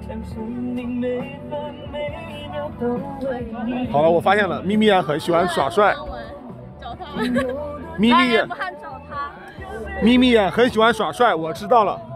好了，我发现了，咪咪也很喜欢耍帅。咪咪也，咪咪也很喜欢耍帅，我知道了。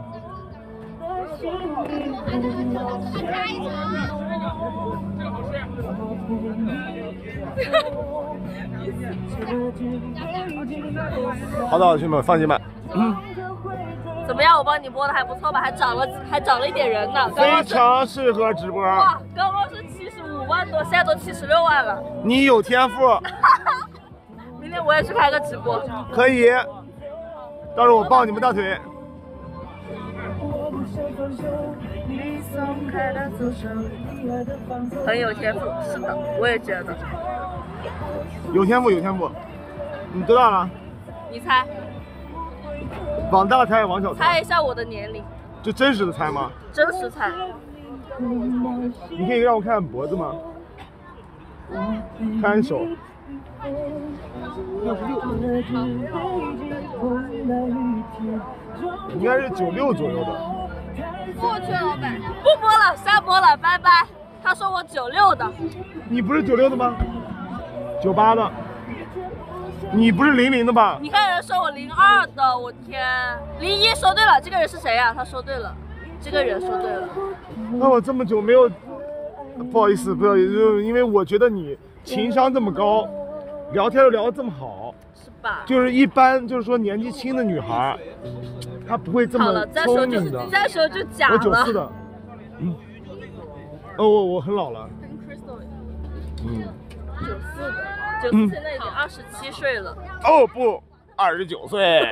好的，兄弟们，放心吧。 怎么样？我帮你播的还不错吧？还涨了一点人呢。 非常适合直播。 哇，刚刚是75万多，现在都76万了。 你有天赋。 明天我也去开个直播。 可以。到时候我抱你们大腿。 很有天赋，是的，我也觉得。 有天赋，有天赋。你多大了？ 你猜。 往大猜，往小猜。 猜一下我的年龄。 就真实的猜吗？ 真实猜。 你可以让我看脖子吗？看手。应该是96左右的。 过去了，老板。不播了，下播了，拜拜。他说我96的。 你不是96的吗？98的。你不是00的吧？ 你看人说我02的，我天！01说对了，这个人是谁呀？他说对了，这个人说对了。 那我这么久没有，不好意思，因为我觉得你情商这么高，聊天又聊得这么好， 是吧？就是一般就是说年纪轻的女孩，她不会这么聪明的。 再说就假了。 我94的，我很老了。 94的。94现在已经27岁了。 哦不，29岁。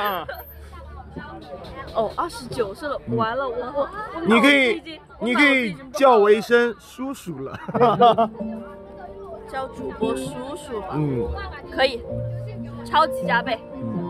哦，29岁了，完了我。 你可以叫我一声叔叔了。 叫主播叔叔吧。可以，超级加倍。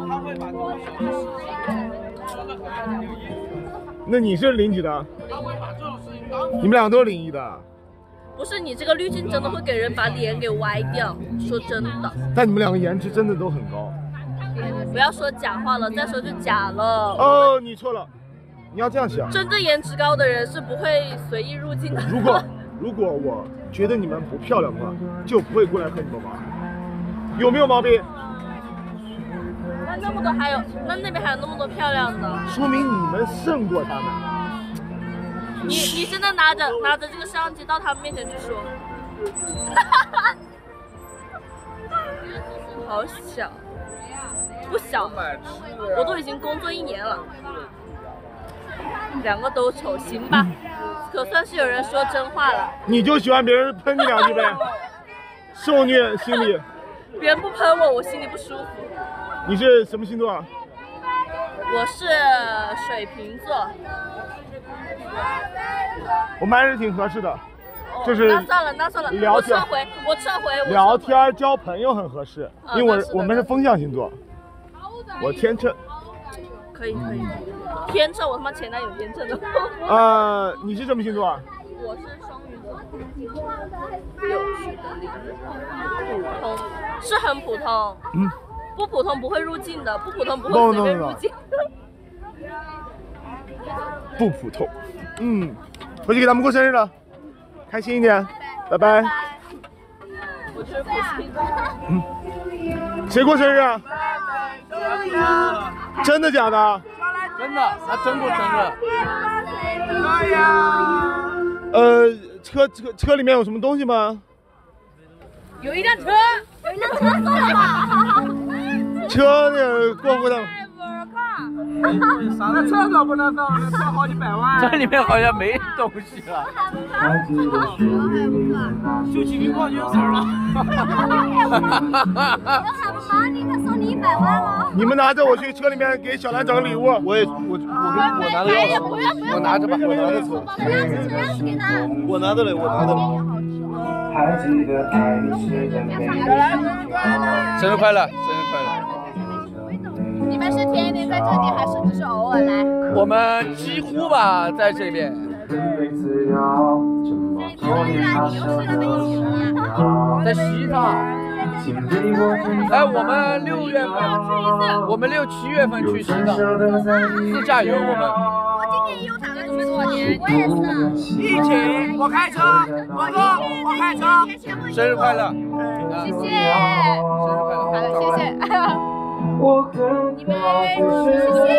那你是01几的？你们俩都是01的。 不是你这个滤镜真的会给人把脸给歪掉，说真的。 但你们两个颜值真的都很高。 不要说假话了，再说就假了。 哦，你错了，你要这样想。 真正颜值高的人是不会随意入镜的。 如果我觉得你们不漂亮的话，就不会过来和你们玩。有没有毛病？ 那么多还有，那边还有那么多漂亮的， 说明你们胜过他们。 你现在拿着这个相机到他们面前去说，好小，不小，我都已经工作1年了，2个都丑，行吧，可算是有人说真话了。 你就喜欢别人喷你2句呗，受虐心理。 别人不喷我，我心里不舒服。 你是什么星座啊？ 我是水瓶座。 我们还是挺合适的，就是那算了， 聊天我撤回。 聊天交朋友很合适，因为我们是风象星座。我天秤。 可以。天秤，我他妈前男友天秤的。 你是什么星座啊？ 我是双鱼座。有趣的灵普通，是很普通。不普通不会入镜的，不普通不会随便入镜。 不普通。回去给他们过生日了，开心一点，拜拜。 我是不行。 谁过生日啊？真的假的？ 真的，他真过生日。车里面有什么东西吗？ 有一辆车送了吧？ 车呢？过户的。 啥个车都不能动，车好几百万。这里面好像没东西了。秀气云光有事了。 立刻送你100万了。 你们拿着，我去车里面给小兰找个礼物。我拿着钥匙，我拿着吧，我拿着走。我拿着嘞， 生日快乐！ 你们是天天在这里，还是只是偶尔来？ 我们几乎吧，在这边。在西藏。我们6月份，我们6、7月份去西藏自驾游。我今年也有打算去多少年？ 我也是。 一起，我开车，我哥，我开车。生日快乐！ 谢谢。 生日快乐！ 好的，谢谢。你们谢谢。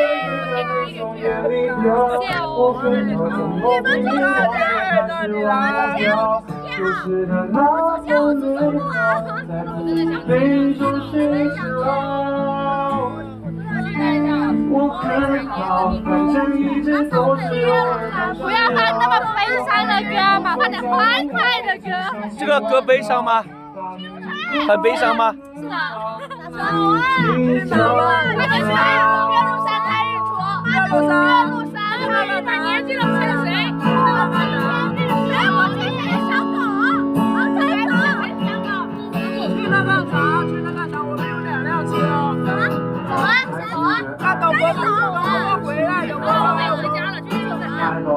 不要放那么悲伤的歌嘛，放点欢快的歌。 这个歌悲伤吗？很悲伤吗？ 是的。那个是月路山开日出，月路山，他年纪了欠谁？哎，我牵着小狗，好可爱狗。 去那个厂，我们有2辆车。 走啊！ 那等我回来，有没有？ 回家了，去车站。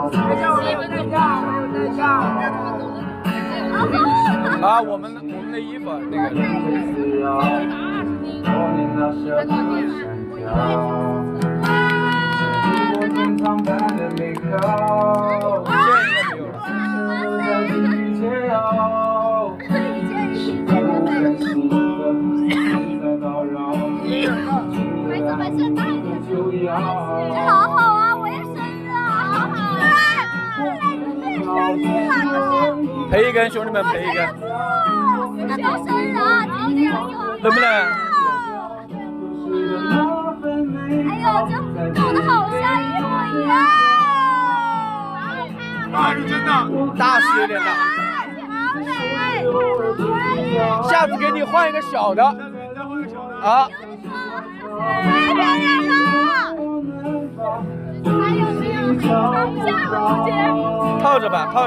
啊，我们的衣服那个。 好好啊，我也生日啊，好好啊！ 赔一根，兄弟们赔一根。 那都生日啊， 能不能？ 哎呦，这搞得好像一模一样。 那是真的。 大是有点大。下次给你换一个小的。啊。 太漂亮了！还有没有下个空间？ 套着吧。 我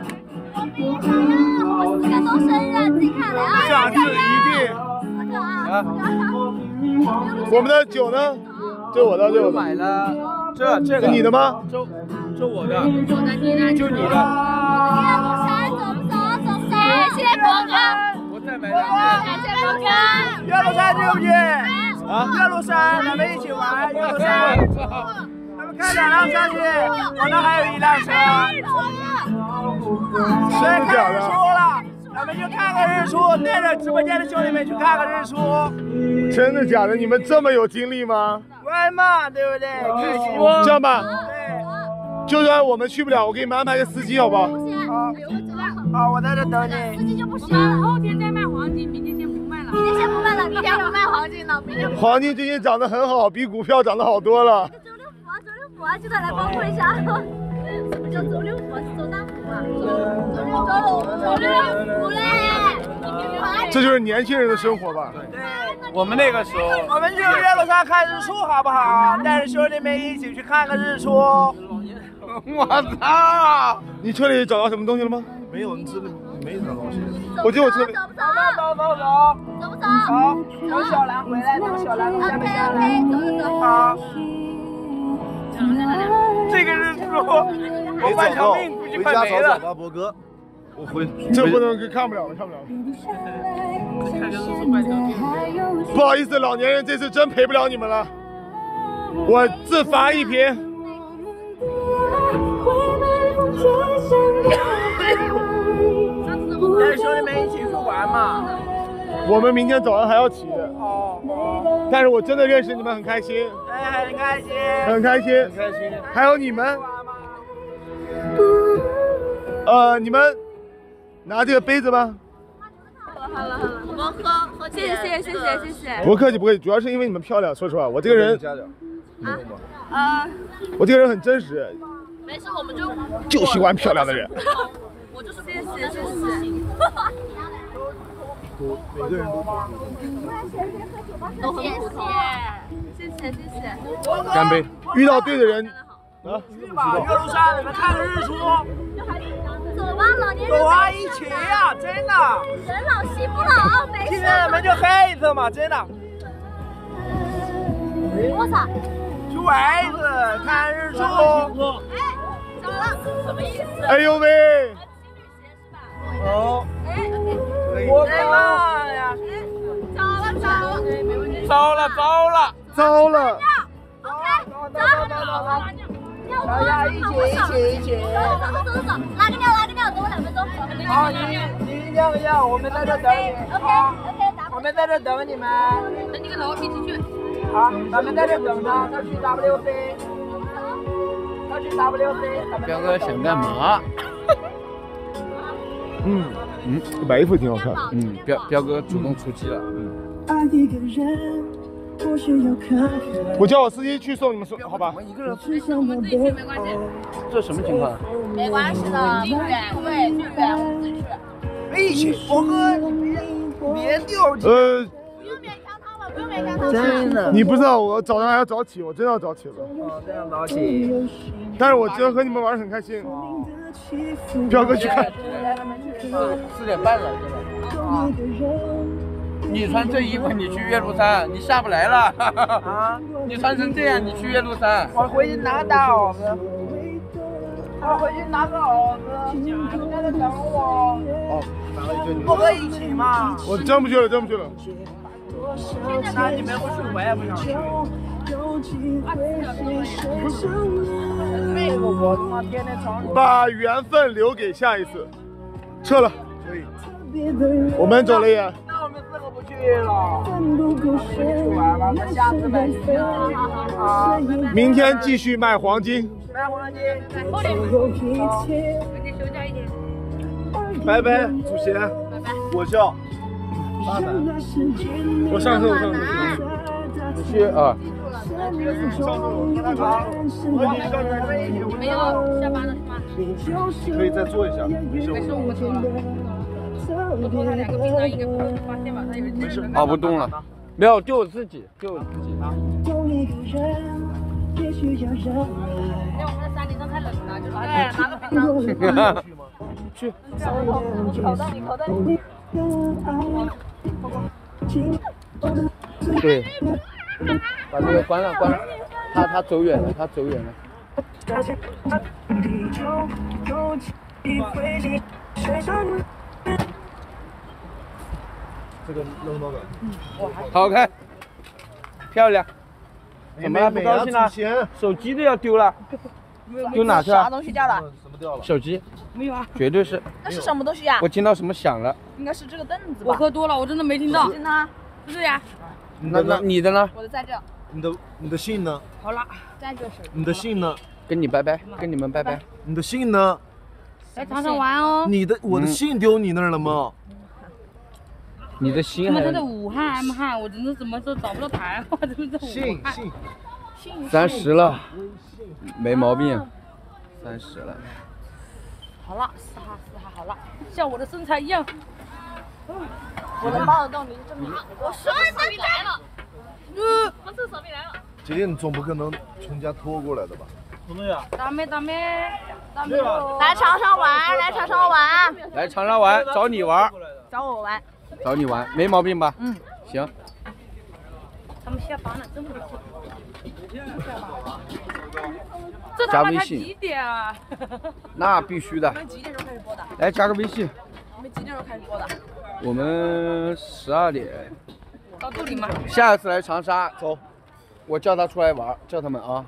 们4个都生日，自己看来啊！ 下次一定。 啊。 我们的酒呢？这我的。 买了。这个。 你的吗？ 这我的。就你的。 走，谢谢博哥。 我再买2个。 感谢博哥。 岳麓山对不对？啊，岳麓山，咱们一起玩。岳麓山，咱们开2辆车去，我那还有1辆车。谁看日出了，咱们就看个日出，带着直播间的兄弟们去看个日出。 真的假的？你们这么有精力吗？ 玩嘛，对不对？开心。 这样吧， 对。 就算我们去不了，我给你们安排个司机，好不好？ 好，我在这等你。 司机就不需要了。 后天再卖黄金，明天先不卖了。 明天不卖黄金了，明天。 黄金最近涨得很好，比股票涨得好多了。 周六福啊，记得来帮我一下。什么叫周六福啊？是周大福啊？周六福嘞！ 这就是年轻人的生活吧？ 对，我们那个时候，我们去岳麓山看日出好不好？带着兄弟们一起去看个日出。我操！ 你车里找到什么东西了吗？ 没有，你这里没什么东西。 我记得我车里。 走不走？ 走。好，等小兰回来，等小兰从下面下来。 走。 好。这个日出，我半条命估计快没了。 吧，博哥。我回。 这不能看不了了。不好意思，老年人，这次真陪不了你们了，我自罚1瓶。 带着兄弟们一起去玩嘛。 我们明天早上还要起。 哦。 但是我真的认识你们，很开心。 哎，很开心。 还有你们。你们拿这个杯子吧。 好了，我们喝，谢谢。 不客气，主要是因为你们漂亮。说实话，我这个人我这个人很真实。 没事，我们就喜欢漂亮的人。 我就是谢谢。 每个人都很普通。谢谢。 干杯！遇到对的人啊，去吧，岳麓山，你们看个日出。 走吧，老年人。 走啊，一起呀，真的。 人老心不老，没事。 今天咱们就嗨一次嘛，真的。 我操！ 去玩一次，看日出。 哎，怎么了？什么意思？ 哎呦喂！ 哦。我的妈呀！糟了！ OK，走。 大家一起。 走，拉个尿，等我2分钟。 好，你尿，我们在这等你。 OK， 我们在这等你们。 等你个老皮进去。 好，咱们在这等着，他去 WC。 彪哥想干嘛？ 白衣服挺好看。 彪哥主动出击了。 我叫我司机去送你们好吧？ 我们自己去没关系。 这什么情况？ 没关系的，对，我们自己去。 一起，我哥别掉级。 不用勉强他们，不用勉强他们。 真的。 你不知道我早上还要早起，我真要早起了。 哦，这样早起。 但是我今天和你们玩得很开心。彪哥去看。 4点半了，现在。你穿这衣服，你去岳麓山，你下不来了。啊！你穿成这样，你去岳麓山。 我回去拿个大袄子。你们在这等我。 哦，拿了一个女。 不可以一起嘛？ 我真不去了。 那你们不去，我也不想去。我他妈天天吵你。 把缘分留给下一次。撤了。可以。我们走了也。 那我们4个不去了。去玩了，那下次呗。啊。 明天继续卖黄金。 卖黄金。 后天。明天休假1天。 拜拜，祖贤。 拜拜。 我叫。我上车。 你去啊。 没有，下班了是吗？ 可以再坐一下，没事。 没事，我走了。我拖了2个冰箱，应该不会发现吧？他有人啊，不动了，没有，就我自己。 哎，我们在山顶上太冷了，就拿个冰箱。 去。 口袋里。 对，把这个关了。他走远了。 这个扔到哪？ 好看，漂亮。怎么了？不高兴了？ 钱， 手机都要丢了，丢哪去了？ 啥东西掉了？ 什么掉了？ 手机。 没有啊。 绝对是。 那是什么东西呀？ 我听到什么响了？ 应该是这个凳子吧。 我喝多了，我真的没听到。 真的？ 不是呀。 那你的呢？ 我的在这。 你的信呢？ 好了。 在这是。 你的信呢？ 跟你拜拜。 你的信呢？ 来床上玩哦。 我的信丢你那儿了吗？ 你的心还？ 他在武汉 M 汉，我真的怎么都找不到台，我真的在武汉。 信 30了，没毛病。30了。 好了，4号好了，像我的身材一样。 我能抱得动你这么大，我说扫地来了。我这扫地来了。 姐姐，你总不可能从家拖过来的吧？ 怎么样？ 大妹。 来床上玩， 来床上玩，找你玩。 找我玩， 没毛病吧？行。 他们下班了，真不错。这他妈才几点啊？ 那必须的。 我们几点钟开始播的？ 来加个微信。 我们几点钟开始播的？ 我们12点。 到这里吗？ 下一次来长沙， 走。 我叫他出来玩，叫他们啊。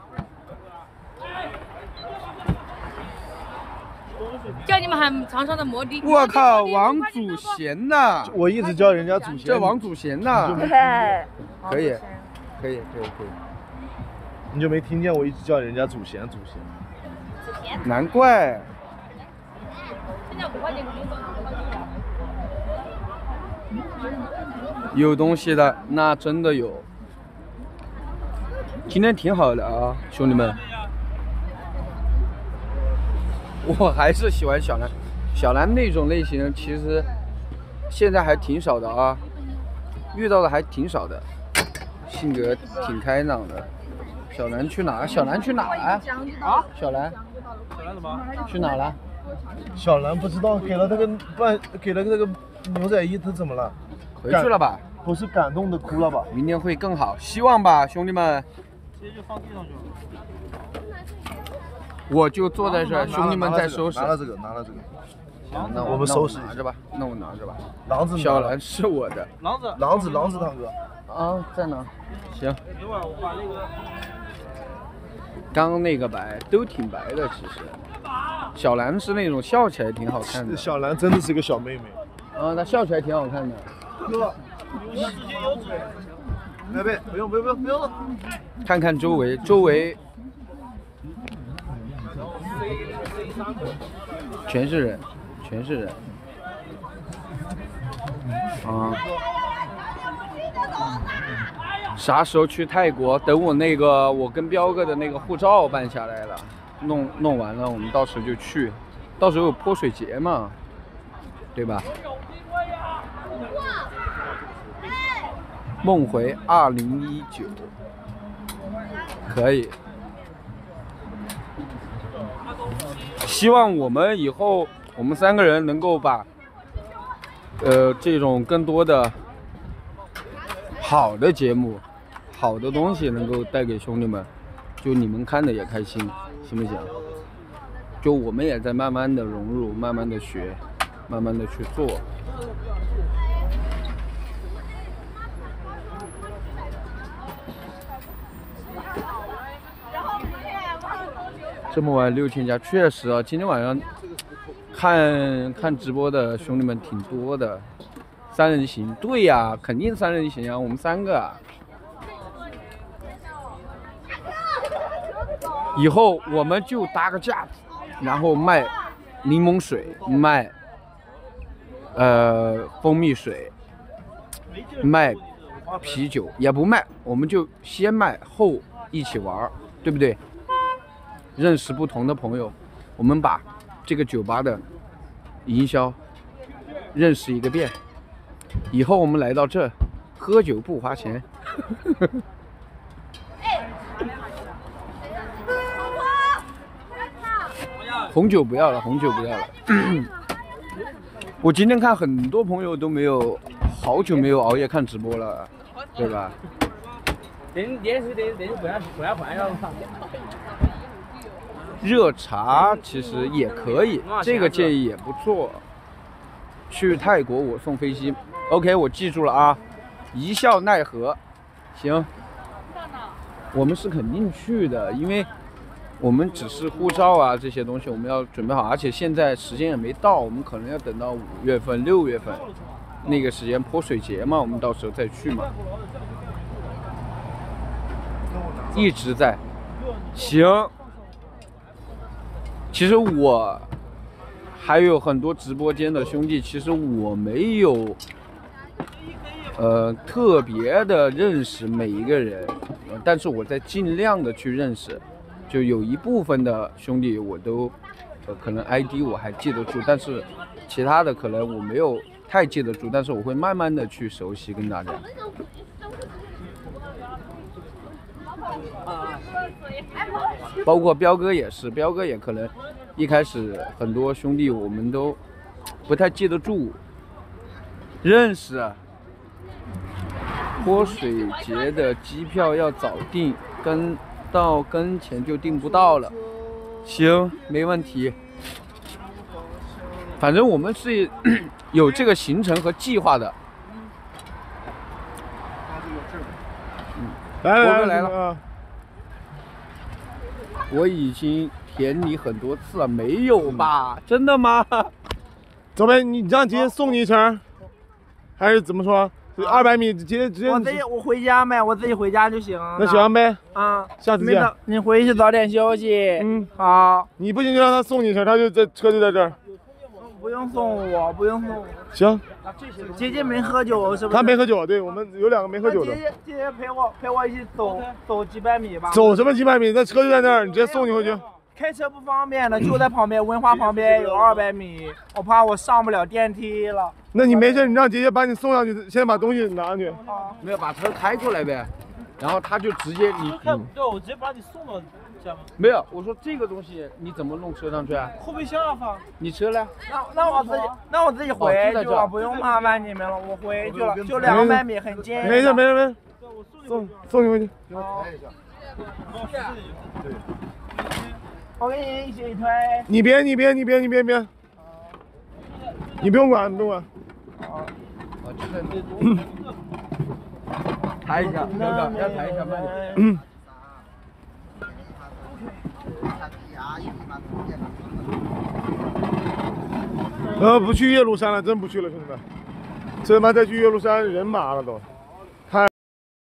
叫你们喊长沙的摩的。 我靠，王祖贤呐！ 我一直叫人家祖贤。 这王祖贤呐。可以。 你就没听见我一直叫人家祖贤？ 难怪。 现在5块钱可以走。 有东西的，那真的有。今天挺好的啊，兄弟们。我还是喜欢小兰，小兰那种类型其实现在还挺少的啊，遇到的还挺少的，性格挺开朗的。小兰去哪？小兰去哪啊？小兰怎么去哪了？ 小兰不知道，给了那个牛仔衣，她怎么了？ 回去了吧？ 不是感动的哭了吧？ 明年会更好，希望吧，兄弟们。 直接就放地上去了。 我就坐在这儿，兄弟们在收拾。 拿了这个。 行，那我们收拾拿着吧。那我拿着吧。 狼子， 小兰是我的。 狼子，堂哥。 啊，在哪？行。 一会儿我把那个。 刚刚那个白都挺白的，其实。小兰是那种笑起来挺好看的。 小兰真的是个小妹妹。 啊，她笑起来挺好看的。 哥，你直接有嘴。别，不用。 看看周围，全是人。啊。啥时候去泰国？等我跟彪哥的那个护照办下来了，弄完了，我们到时候就去。到时候有泼水节嘛，对吧？梦回2019，可以。希望我们以后我们3个人能够把这种更多的好的节目、好的东西能够带给兄弟们，就你们看的也开心，行不行？就我们也在慢慢的融入，慢慢的学，慢慢的去做。这么晚6000加，确实啊，今天晚上看直播的兄弟们挺多的。3人行，对呀，肯定3人行啊，我们3个啊。以后我们就搭个架子，然后卖柠檬水，卖蜂蜜水，卖啤酒，也不卖，我们就先卖后一起玩，对不对？认识不同的朋友，我们把这个酒吧的营销认识一个遍。以后我们来到这，喝酒不花钱。红酒不要了，红酒不要了。我今天看很多朋友都没有，好久没有熬夜看直播了，对吧？热茶其实也可以，这个建议也不错。去泰国我送飞机 ，OK， 我记住了啊。一笑奈何，行。我们是肯定去的，因为我们只是护照啊这些东西我们要准备好，而且现在时间也没到，我们可能要等到5月份、6月份那个时间泼水节嘛，我们到时候再去嘛。一直在，行。其实我还有很多直播间的兄弟，其实我没有特别的认识每一个人，但是我在尽量的去认识，就有一部分的兄弟我都可能 ID 我还记得住，但是其他的可能我没有太记得住，但是我会慢慢的去熟悉跟大家。包括彪哥也是，彪哥也可能一开始很多兄弟我们都不太记得住，认识。泼水节的机票要早订，跟前就订不到了。行，没问题。反正我们是有这个行程和计划的。来了。我已经舔你很多次了，没有吧？真的吗？ 走呗，你让姐姐送你一程，还是怎么说？200米直接。 我回家呗，我自己回家就行。 那行呗。 啊， 下次见。 你回去早点休息。好。 你不行就让他送你一程，他就在车就在这儿。 不用送我，不用送。 行。 姐姐没喝酒是不是？ 她没喝酒，对我们有2个没喝酒的。 姐姐陪我一起走几百米吧。 走什么几百米？那车就在那儿，你直接送你回去。 开车不方便的，就在旁边，文化旁边有200米，我怕我上不了电梯了。 那你没事，你让姐姐把你送上去，先把东西拿上去。 没有，把车开过来呗，然后他就直接对，我直接把你送到家吗？ 没有，我说这个东西你怎么弄车上去啊？ 后备箱啊放。 你车呢？ 那我自己回去了，不用麻烦你们了，我回去了，就200米，很近。 没事，送你回去。 我给你一起推。 你别，你不用管。 抬一下，哥哥，要抬一下慢点。 不去岳麓山了，真不去了，兄弟们。这他妈再去岳麓山人麻了都。